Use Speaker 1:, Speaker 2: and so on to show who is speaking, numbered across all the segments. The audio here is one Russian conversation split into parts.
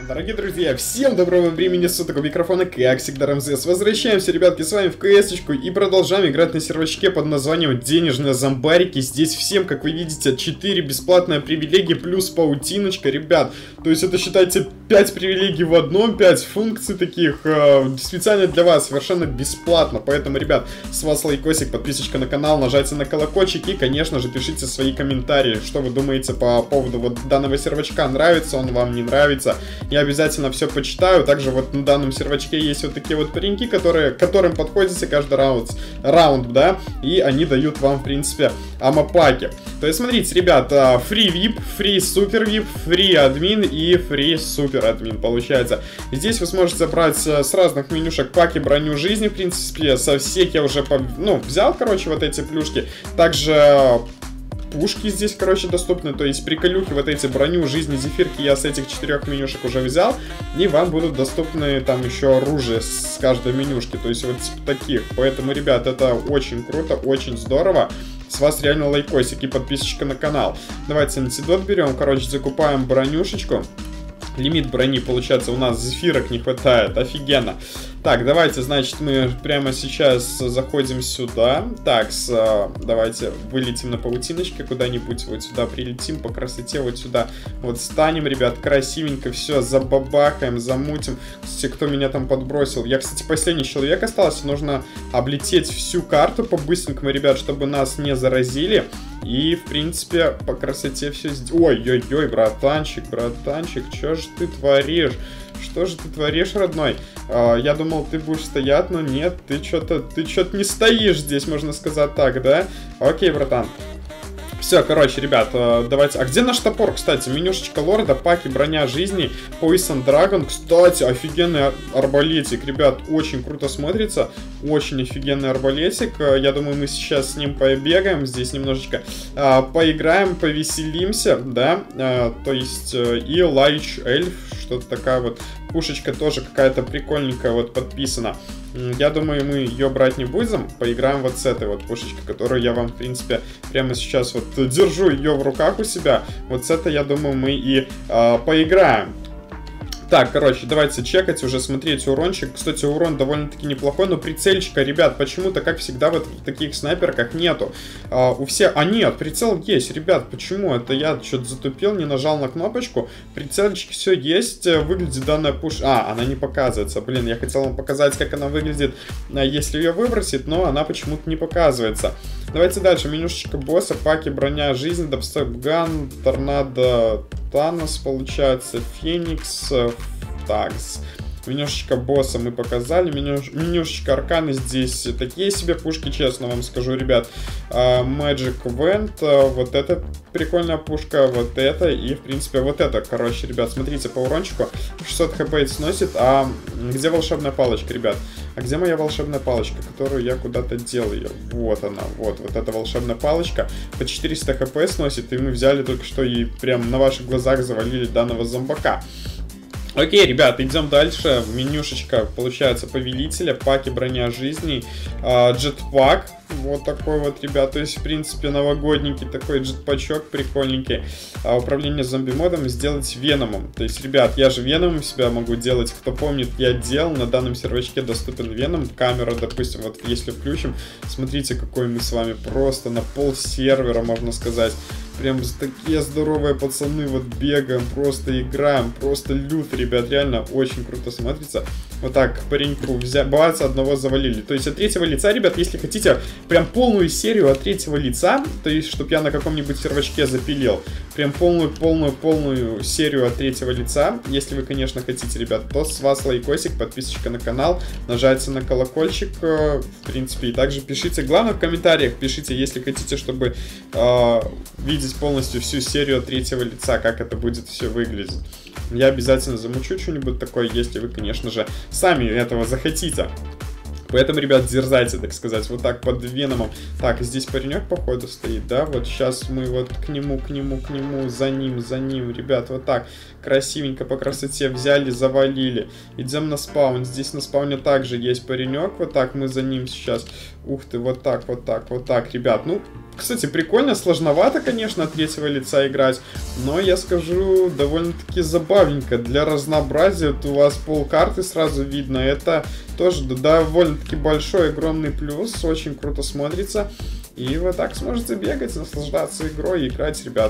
Speaker 1: Дорогие друзья, всем доброго времени суток, у микрофона, как всегда, Рамзес. Возвращаемся, ребятки, с вами в КС-очку и продолжаем играть на сервачке под названием Денежные зомбарики. Здесь всем, как вы видите, 4 бесплатные привилегии плюс паутиночка, ребят. То есть это, считайте, 5 привилегий в одном, 5 функций таких, специально для вас, совершенно бесплатно. Поэтому, ребят, с вас лайкосик, подписочка на канал, нажайте на колокольчик и, конечно же, пишите свои комментарии, что вы думаете по поводу вот данного сервачка, нравится он вам, не нравится. Я обязательно все почитаю. Также вот на данном сервачке есть вот такие вот пареньки, которым подходите каждый раунд, да, и они дают вам, в принципе, амапаки. То есть, смотрите, ребят, free VIP, free super VIP, free админ и free super админ получается. И здесь вы сможете забрать с разных менюшек паки броню жизни, в принципе, со всех я уже, взял, короче, вот эти плюшки. Также пушки здесь, короче, доступны, то есть приколюхи, вот эти броню, жизни, зефирки я с этих 4 менюшек уже взял, и вам будут доступны там еще оружие с каждой менюшки, то есть вот типа таких. Поэтому, ребят, это очень круто, очень здорово. С вас реально лайкосик и подписочка на канал. Давайте антидот берем, короче, закупаем бронюшечку. Лимит брони, получается, у нас зефирок не хватает, офигенно. Так, давайте, значит, мы прямо сейчас заходим сюда. Так, давайте вылетим на паутиночке куда-нибудь, вот сюда прилетим по красоте, вот сюда вот станем, ребят, красивенько, все, забабахаем, замутим. Кстати, кто меня там подбросил? Я, кстати, последний человек остался, нужно облететь всю карту по-быстренькому, ребят, чтобы нас не заразили. И, в принципе, по красоте все сделать. Ой-ой-ой, братанчик, что же ты творишь? Что же ты творишь, родной? Я думал, ты будешь стоять, но нет, ты что-то не стоишь здесь, можно сказать так, да? Окей, братан. Все, короче, ребят, давайте... А где наш топор, кстати? Менюшечка лорда, паки, броня жизни, Poison Dragon. Кстати, офигенный арбалетик, ребят, очень круто смотрится. Очень офигенный арбалетик. Я думаю, мы сейчас с ним побегаем здесь немножечко. Поиграем, повеселимся, да? То есть, и Лайч Эльф, что-то такая вот пушечка тоже какая-то прикольненькая вот подписана. Я думаю, мы ее брать не будем. Поиграем вот с этой вот пушечкой, которую я вам, в принципе, прямо сейчас вот держу ее в руках у себя. Вот с этой, я думаю, мы и поиграем. Так, короче, давайте чекать, уже смотреть урончик. Кстати, урон довольно-таки неплохой, но прицельчика, ребят, почему-то, как всегда, вот в таких снайперках нету. У всех... А, нет, прицел есть, ребят, почему? Это я что-то затупил, не нажал на кнопочку. Прицельчик все есть, выглядит данная пушка... она не показывается, блин, я хотел вам показать, как она выглядит, если ее выбросить, но она почему-то не показывается. Давайте дальше, менюшечка босса, паки, броня, жизнь, дабстеп-ган, торнадо... Танос, получается, Феникс, такс. Менюшечка босса мы показали, менюшечка арканы здесь такие себе пушки, честно вам скажу, ребят. Magic Vent, вот эта прикольная пушка, вот это и, в принципе, вот это. Короче, ребят, смотрите, по урончику 600 хп сносит. А где волшебная палочка, ребят? А где моя волшебная палочка, которую я куда-то делаю? Вот она, вот эта волшебная палочка. По 400 хп сносит, и мы взяли только что и прям на ваших глазах завалили данного зомбака. Окей, ребят, идем дальше. Менюшечка, получается, повелителя, паки, броня жизни, джетпак. Вот такой вот, ребят, то есть, в принципе, новогодненький такой джетпачок прикольненький. Управление зомби-модом сделать веномом. То есть, ребят, я же веномом себя могу делать. Кто помнит, я делал, на данном сервачке доступен веном. Камера, допустим, вот если включим, смотрите, какой мы с вами просто на пол сервера, можно сказать. Прям такие здоровые пацаны, вот бегаем, просто играем, просто лют, ребят, реально очень круто смотрится. Вот так, пареньку взяли, бац, одного завалили. То есть от третьего лица, ребят, если хотите прям полную серию от третьего лица, то есть, чтобы я на каком-нибудь сервачке запилил, прям полную серию от третьего лица, если вы, конечно, хотите, ребят, то с вас лайкосик, подписочка на канал, нажайте на колокольчик, в принципе, и также пишите, главное в комментариях пишите, если хотите, чтобы видеть полностью всю серию от третьего лица, как это будет все выглядеть. Я обязательно замучу что-нибудь такое, если вы, конечно же, сами этого захотите. Поэтому, ребят, дерзайте, так сказать, вот так под веномом. Так, здесь паренек, походу, стоит, да? Вот сейчас мы вот к нему, за ним, ребят, вот так. Красивенько по красоте взяли, завалили. Идем на спаун. Здесь на спауне также есть паренек, вот так мы за ним сейчас. Ух ты, вот так, вот так, вот так, ребят. Ну, кстати, прикольно, сложновато, конечно, от третьего лица играть, но я скажу, довольно-таки забавненько. Для разнообразия вот у вас полкарты сразу видно, это тоже довольно-таки большой, огромный плюс, очень круто смотрится. И вы так сможете бегать, наслаждаться игрой и играть, ребят.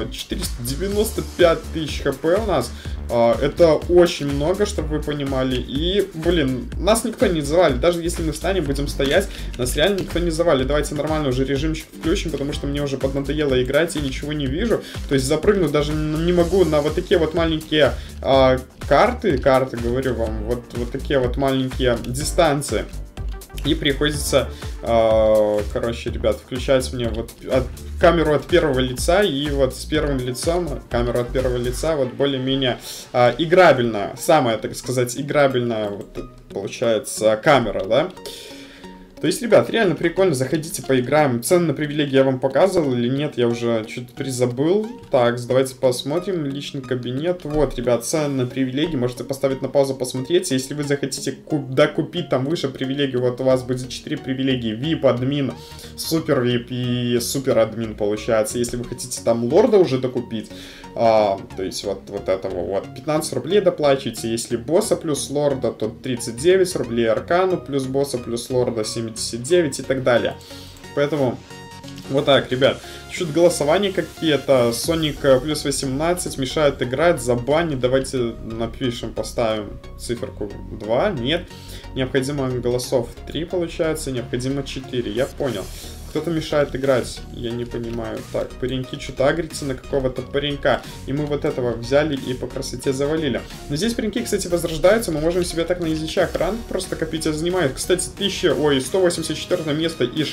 Speaker 1: 495 тысяч хп у нас. Это очень много, чтобы вы понимали. И, блин, нас никто не завалит. Даже если мы встанем, будем стоять, нас реально никто не завалит. Давайте нормально уже режимчик включим, потому что мне уже поднадоело играть, я ничего не вижу. То есть запрыгнуть даже не могу на вот такие вот маленькие карты, говорю вам, вот такие вот маленькие дистанции. И приходится, короче, ребят, включать мне вот камеру от первого лица, и вот с первым лицом, камеру от первого лица, вот более-менее играбельная, самая, так сказать, играбельная, вот, получается, камера, да. То есть, ребят, реально прикольно, заходите, поиграем. Цены на привилегии я вам показывал или нет, я уже что-то призабыл. Так, давайте посмотрим, личный кабинет. Вот, ребят, цены на привилегии, можете поставить на паузу, посмотреть. Если вы захотите докупить там выше привилегии, вот у вас будет 4 привилегии. VIP, админ, супер VIP и супер админ получается. Если вы хотите там лорда уже докупить, то есть вот этого вот 15 рублей доплачиваете. Если босса плюс лорда, то 39 рублей, аркану плюс босса плюс лорда 79 и так далее. Поэтому вот так, ребят. Чуть голосования какие-то. Sonic плюс 18 мешает играть, забанит. Давайте напишем, поставим циферку 2. Нет. Необходимо голосов 3 получается, необходимо 4. Я понял. Кто-то мешает играть, я не понимаю. Так, пареньки что-то агрятся на какого-то паренька. И мы вот этого взяли и по красоте завалили. Но здесь пареньки, кстати, возрождаются. Мы можем себе так на язычах ранг просто копить, а занимает. Кстати, 184 место из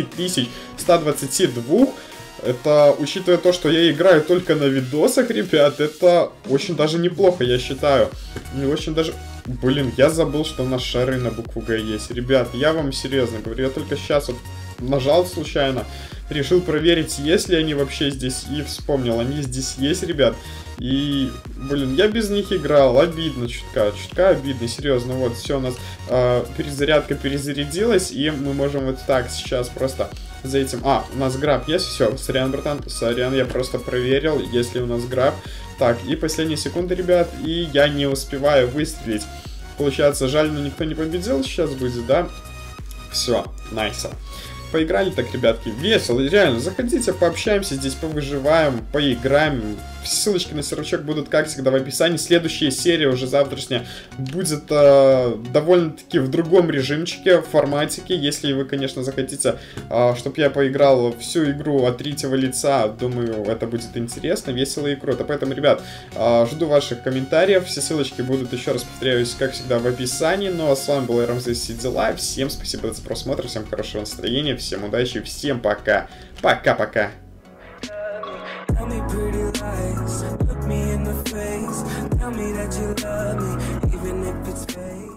Speaker 1: 6122. Это, учитывая то, что я играю только на видосах, ребят, это очень даже неплохо, я считаю. И очень даже... Блин, я забыл, что у нас шары на букву Г есть. Ребят, я вам серьезно говорю, я только сейчас вот нажал случайно, решил проверить, есть ли они вообще здесь, и вспомнил, они здесь есть, ребят. И, блин, я без них играл, обидно чутка обидно, серьезно. Вот, все, у нас перезарядка перезарядилась, и мы можем вот так сейчас просто за этим... у нас граб есть, все, сорян, братан, сорян, я просто проверил, есть ли у нас граб. Так, и последние секунды, ребят, и я не успеваю выстрелить. Получается, жаль, но никто не победил сейчас будет, да? Все, найса. Поиграли так, ребятки, весело, реально, заходите, пообщаемся здесь, повыживаем, поиграем. Ссылочки на сервачок будут, как всегда, в описании. Следующая серия, уже завтрашняя, будет довольно-таки в другом режимчике, в форматике. Если вы, конечно, захотите, чтобы я поиграл всю игру от третьего лица, думаю, это будет интересно, весело и круто. Поэтому, ребят, жду ваших комментариев. Все ссылочки будут, еще раз повторяюсь, как всегда, в описании. Ну а с вами был Рамзес, все дела. Всем спасибо за просмотр, всем хорошего настроения, всем удачи, всем пока. Пока-пока.
Speaker 2: Tell me pretty lies, look me in the face, tell me that you love me, even if it's fake.